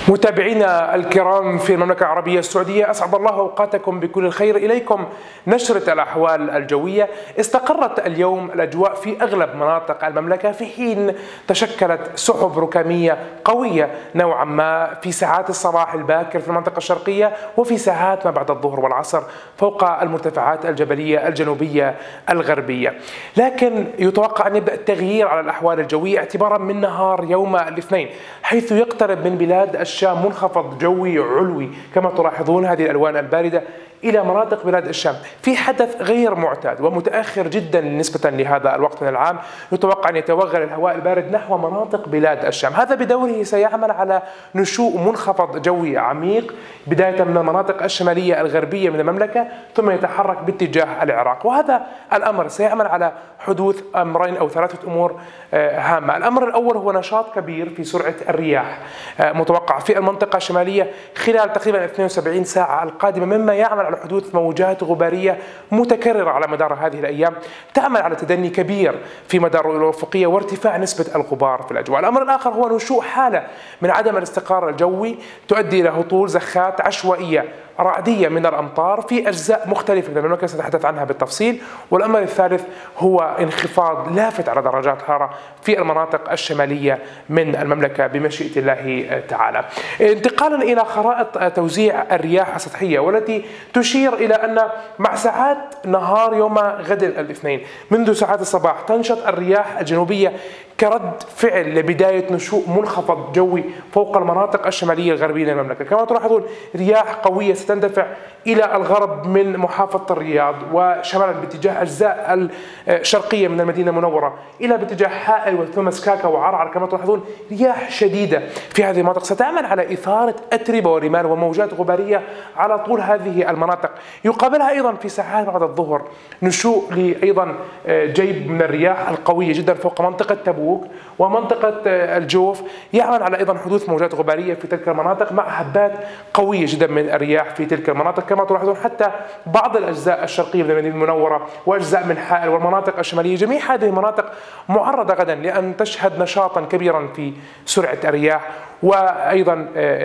متابعينا الكرام في المملكة العربية السعودية، أسعد الله أوقاتكم بكل الخير. إليكم نشرة الأحوال الجوية. استقرت اليوم الأجواء في أغلب مناطق المملكة، في حين تشكلت سحب ركامية قوية نوعا ما في ساعات الصباح الباكر في المنطقة الشرقية، وفي ساعات ما بعد الظهر والعصر فوق المرتفعات الجبلية الجنوبية الغربية. لكن يتوقع أن يبدأ التغيير على الأحوال الجوية اعتبارا من نهار يوم الاثنين، حيث يقترب من بلاد الشام منخفض جوي علوي كما تلاحظون هذه الألوان الباردة إلى مناطق بلاد الشام في حدث غير معتاد ومتأخر جدا نسبة لهذا الوقت من العام. يتوقع أن يتوغل الهواء البارد نحو مناطق بلاد الشام، هذا بدوره سيعمل على نشوء منخفض جوي عميق بداية من المناطق الشمالية الغربية من المملكة، ثم يتحرك باتجاه العراق. وهذا الأمر سيعمل على حدوث أمرين أو ثلاثة أمور هامة. الأمر الأول هو نشاط كبير في سرعة الرياح متوقع في المنطقة الشمالية خلال تقريبا 72 ساعة القادمة، مما يعمل على حدوث موجات غبارية متكررة على مدار هذه الأيام تعمل على تدني كبير في مدار الرؤية الأفقية وارتفاع نسبة الغبار في الأجواء. الأمر الآخر هو نشوء حالة من عدم الاستقرار الجوي تؤدي إلى هطول زخات عشوائية رعدية من الأمطار في أجزاء مختلفة من المملكة سنتحدث عنها بالتفصيل. والأمر الثالث هو انخفاض لافت على درجات الحرارة في المناطق الشمالية من المملكة بمشيئة الله تعالى. انتقالا إلى خرائط توزيع الرياح السطحية، والتي تشير إلى أن مع ساعات نهار يوم غد الاثنين منذ ساعات الصباح تنشط الرياح الجنوبية كرد فعل لبداية نشوء منخفض جوي فوق المناطق الشمالية الغربية للمملكة. كما تلاحظون رياح قوية ستندفع إلى الغرب من محافظة الرياض وشمالا باتجاه أجزاء الشرقية من المدينة المنورة إلى باتجاه حائل وثم سكاكا وعرعر. كما تلاحظون رياح شديدة في هذه المناطق ستعمل على إثارة أتربة ورمال وموجات غبارية على طول هذه المناطق. يقابلها أيضا في ساعات بعد الظهر نشوء أيضا جيب من الرياح القوية جدا فوق منطقة تبوك ومنطقة الجوف، يعمل على أيضا حدوث موجات غبارية في تلك المناطق مع هبات قوية جدا من الرياح في تلك المناطق. كما تلاحظون حتى بعض الأجزاء الشرقية من المدينة المنورة وأجزاء من حائل والمناطق الشمالية، جميع هذه المناطق معرضة غدا لأن تشهد نشاطا كبيرا في سرعة الرياح وأيضا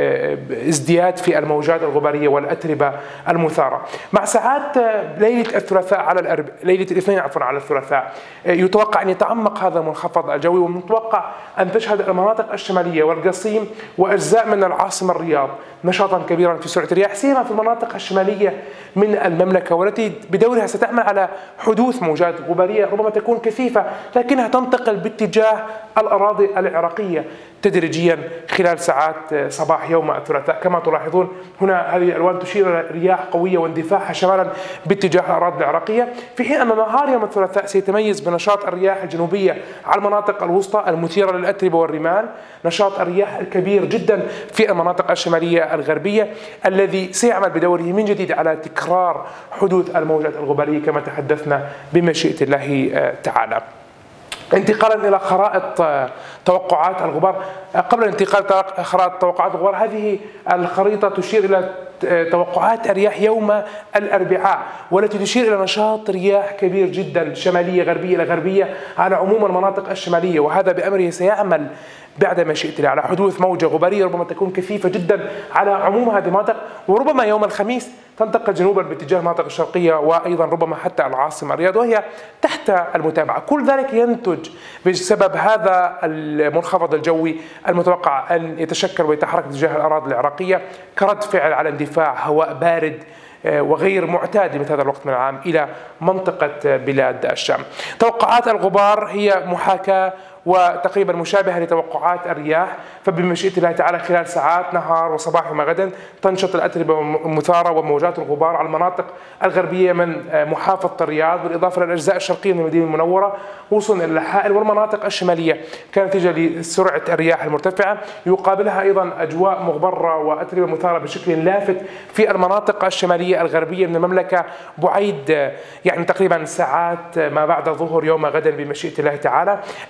ازدياد في الموجات الغبارية والأتربة المثارة. مع ساعات ليلة الثلاثاء على ليلة الاثنين على الثلاثاء يتوقع أن يتعمق هذا المنخفض الجوي، ومتوقع أن تشهد المناطق الشمالية والقصيم وأجزاء من العاصمة الرياض نشاطا كبيرا في سرعة الرياح، سيما في المناطق الشمالية من المملكة، والتي بدورها ستعمل على حدوث موجات غبارية ربما تكون كثيفة لكنها تنتقل باتجاه الأراضي العراقية تدريجيا خلال ساعات صباح يوم الثلاثاء. كما تلاحظون هنا هذه الألوان تشير إلى رياح قوية واندفاعها شمالا باتجاه الأراضي العراقية، في حين أن نهار يوم الثلاثاء سيتميز بنشاط الرياح الجنوبية على المناطق الوسطى المثيرة للأتربة والرمال، نشاط الرياح الكبير جدا في المناطق الشمالية الغربية الذي سيعمل بدوره من جديد على تكرار حدوث الموجات الغبارية كما تحدثنا بمشيئة الله تعالى. انتقالا إلى خرائط توقعات الغبار، قبل الانتقال خرائط توقعات الغبار، هذه الخريطة تشير إلى توقعات الرياح يوم الأربعاء، والتي تشير إلى نشاط رياح كبير جدا شمالية غربية إلى غربية على عموم المناطق الشمالية، وهذا بأمره سيعمل بعد مشيئة الله على حدوث موجة غبارية ربما تكون كثيفة جدا على عموم هذه المناطق، وربما يوم الخميس تنتقل جنوبا باتجاه المناطق الشرقية وأيضا ربما حتى العاصمة الرياض، وهي تحت المتابعة. كل ذلك ينتج بسبب هذا المنخفض الجوي المتوقع أن يتشكل ويتحرك باتجاه الأراضي العراقية كرد فعل على اندفاع هواء بارد وغير معتاد مثل هذا الوقت من العام إلى منطقة بلاد الشام. توقعات الغبار هي محاكاة وتقريبا مشابهة لتوقعات الرياح، فبمشيئة الله تعالى خلال ساعات نهار وصباح وغدا تنشط الأتربة المثارة وموجات الغبار على المناطق الغربية من محافظة الرياض بالإضافة للأجزاء الشرقية من المدينة المنورة وصولا إلى الحائل والمناطق الشمالية كنتيجة لسرعة الرياح المرتفعة. يقابلها أيضا أجواء مغبرة وأتربة مثارة بشكل لافت في المناطق الشمالية الغربية من المملكة بعيد يعني تقريبا ساعات ما بعد ظهر يوم غدا بمشيئة الله تعالى. المزيد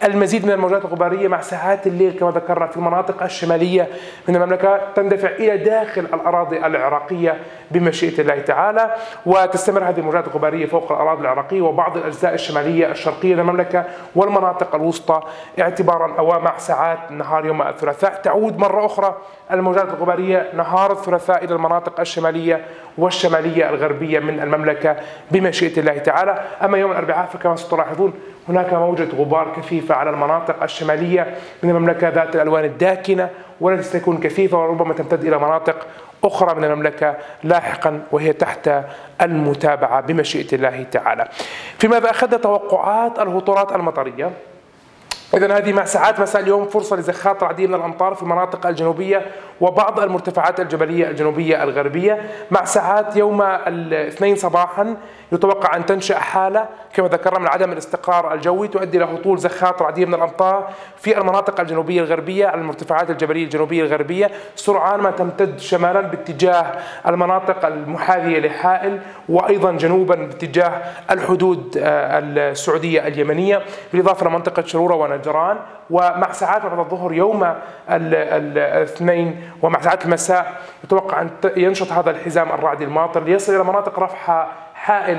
مزيد من الموجات الغبارية مع ساعات الليل كما ذكرنا في المناطق الشمالية من المملكة تندفع إلى داخل الأراضي العراقية بمشيئة الله تعالى، وتستمر هذه الموجات الغبارية فوق الأراضي العراقية وبعض الأجزاء الشمالية الشرقية للمملكة والمناطق الوسطى اعتبارا مع ساعات نهار يوم الثلاثاء. تعود مرة أخرى الموجات الغبارية نهار الثلاثاء إلى المناطق الشمالية والشمالية الغربية من المملكة بمشيئة الله تعالى. أما يوم الأربعاء فكما ستلاحظون هناك موجة غبار كثيفة على المناطق الشمالية من المملكة ذات الألوان الداكنة والتي ستكون كثيفة وربما تمتد إلى مناطق أخرى من المملكة لاحقا وهي تحت المتابعة بمشيئة الله تعالى. فيما إذا أخذنا توقعات الهطولات المطرية، إذن هذه مع ساعات مساء اليوم فرصة لزخات رعدية من الأمطار في المناطق الجنوبية وبعض المرتفعات الجبلية الجنوبية الغربية. مع ساعات يوم الاثنين صباحا يتوقع أن تنشأ حالة كما ذكرنا من عدم الاستقرار الجوي تؤدي إلى هطول زخات رعدية من الأمطار في المناطق الجنوبية الغربية على المرتفعات الجبلية الجنوبية الغربية سرعان ما تمتد شمالا باتجاه المناطق المحاذية لحائل وأيضا جنوبا باتجاه الحدود السعودية اليمنية بالإضافة لمنطقة شرورة ونجران. ومع ساعات بعد الظهر يوم الاثنين ومع ساعات المساء يتوقع أن ينشط هذا الحزام الرعدي الماطر ليصل إلى مناطق رفح حائل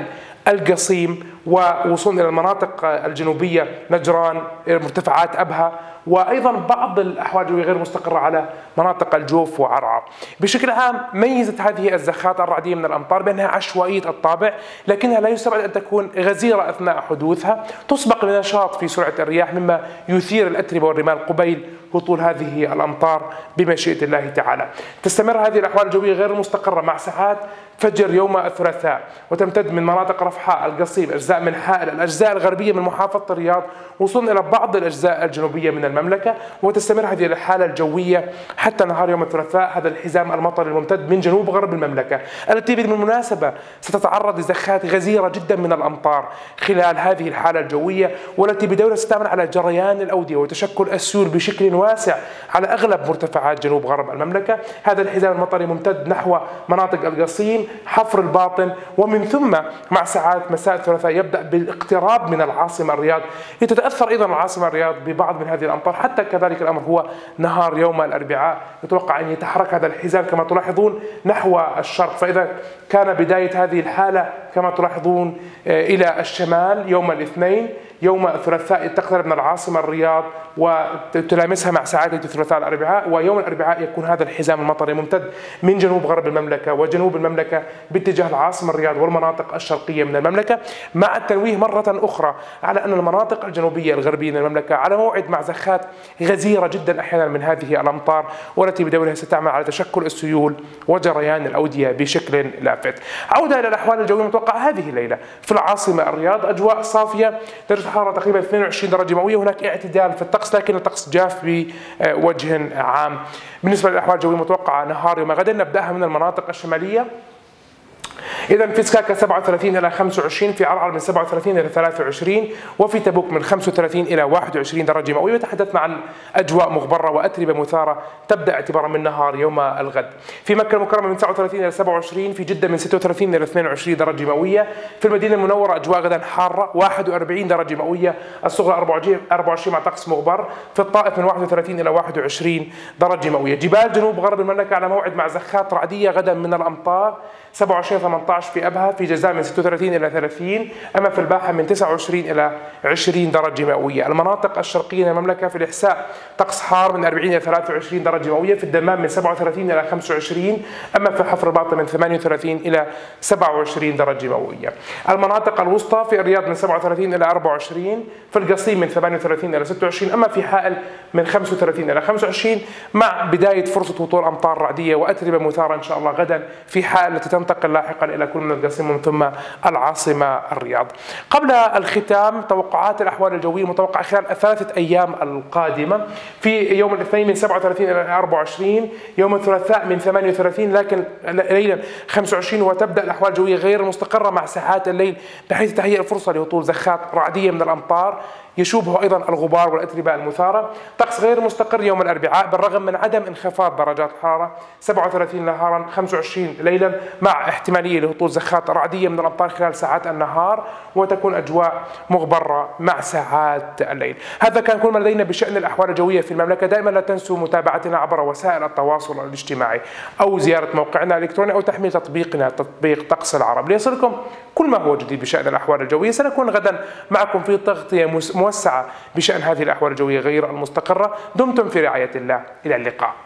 القصيم ووصول إلى المناطق الجنوبية نجران مرتفعات أبها وأيضا بعض الأحوال الجوية غير مستقرة على مناطق الجوف وعرعر. بشكل عام ميزت هذه الزخات الرعدية من الأمطار بأنها عشوائية الطابع لكنها لا يستبعد أن تكون غزيرة أثناء حدوثها تسبق بنشاط في سرعة الرياح مما يثير الأتربة والرمال قبيل هطول هذه الأمطار بمشيئة الله تعالى. تستمر هذه الأحوال الجوية غير المستقرة مع ساعات فجر يوم الثلاثاء وتمتد من مناطق رفحاء القصيم أجزاء من حائل الأجزاء الغربية من محافظة الرياض وصولا إلى بعض الأجزاء الجنوبية من المملكة وتستمر هذه الحالة الجوية حتى نهار يوم الثلاثاء هذا الحزام المطري الممتد من جنوب غرب المملكة التي بالمناسبة ستتعرض لزخات غزيرة جدا من الأمطار خلال هذه الحالة الجوية والتي بدورها ستعمل على جريان الأودية وتشكل السيول بشكل واسع على أغلب مرتفعات جنوب غرب المملكة. هذا الحزام المطري ممتد نحو مناطق القصيم حفر الباطن ومن ثم مع ساعات مساء الثلاثاء يبدأ بالاقتراب من العاصمة الرياض لتتأثر أيضا العاصمة الرياض ببعض من هذه الأمطار حتى كذلك الأمر هو نهار يوم الأربعاء يتوقع أن يتحرك هذا الحزام كما تلاحظون نحو الشرق. فإذا كان بداية هذه الحالة كما تلاحظون إلى الشمال يوم الاثنين يوم الثلاثاء تقترب من العاصمة الرياض وتلامسها مع ساعات الثلاثاء الأربعاء ويوم الأربعاء يكون هذا الحزام المطري ممتد من جنوب غرب المملكة وجنوب المملكة باتجاه العاصمة الرياض والمناطق الشرقية من المملكة مع التنويه مرة أخرى على أن المناطق الجنوبية الغربية من المملكة على موعد مع زخات غزيرة جدا أحيانا من هذه الأمطار والتي بدورها ستعمل على تشكل السيول وجريان الأودية بشكل لافت. عودة إلى الأحوال الجوية المتوقعة هذه الليلة في العاصمة الرياض أجواء صافية درجة الحرارة تقريبا 22 درجة مئوية هناك اعتدال في الطقس لكن الطقس جاف بوجه عام. بالنسبة للأحوال الجوية المتوقعة نهار يوم غدا نبدأها من المناطق الشمالية. إذا في سكاكا 37 إلى 25، في عرعر من 37 إلى 23، وفي تبوك من 35 إلى 21 درجة مئوية. وتحدثنا عن أجواء مغبرة وأتربة مثارة تبدأ اعتبارا من نهار يوم الغد. في مكة المكرمة من 39 إلى 27، في جدة من 36 إلى 22 درجة مئوية، في المدينة المنورة أجواء غدا حارة 41 درجة مئوية، الصغرى 24 مع طقس مغبر، في الطائف من 31 إلى 21 درجة مئوية. جبال جنوب غرب المملكة على موعد مع زخات رعدية غدا من الأمطار 27-18 في أبها، في جزاء من 36 إلى 30، أما في الباحة من 29 إلى 20 درجة مئوية. المناطق الشرقية من المملكة في الإحساء طقس حار من 40 إلى 23 درجة مئوية، في الدمام من 37 إلى 25، أما في حفر الباطن من 38 إلى 27 درجة مئوية. المناطق الوسطى في الرياض من 37 إلى 24، في القصيم من 38 إلى 26، أما في حائل من 35 إلى 25، مع بداية فرصة هطول أمطار رعدية وأتربة مثارة إن شاء الله غدا في حائل التي تنتقل لاحقا إلى كل من القصيم ومن ثم العاصمة الرياض. قبل الختام توقعات الأحوال الجوية المتوقعة خلال الثلاثة أيام القادمة: في يوم الاثنين من 37 إلى 24، يوم الثلاثاء من 38 لكن ليلا 25، وتبدأ الأحوال الجوية غير مستقرة مع ساعات الليل بحيث تهيئ الفرصة لهطول زخات رعدية من الأمطار يشوبه أيضا الغبار والأتربة المثارة. طقس غير مستقر يوم الأربعاء بالرغم من عدم انخفاض درجات الحرارة، 37 نهارا 25 ليلا، مع احتمالية لهطول زخات رعدية من الأمطار خلال ساعات النهار، وتكون أجواء مغبرة مع ساعات الليل. هذا كان كل ما لدينا بشأن الأحوال الجوية في المملكة. دائما لا تنسوا متابعتنا عبر وسائل التواصل الاجتماعي أو زيارة موقعنا الإلكتروني أو تحميل تطبيقنا تطبيق طقس العرب ليصلكم كل ما هو جديد بشأن الأحوال الجوية. سنكون غدا معكم في تغطية موسعة بشأن هذه الأحوال الجوية غير المستقرة. دمتم في رعاية الله، إلى اللقاء.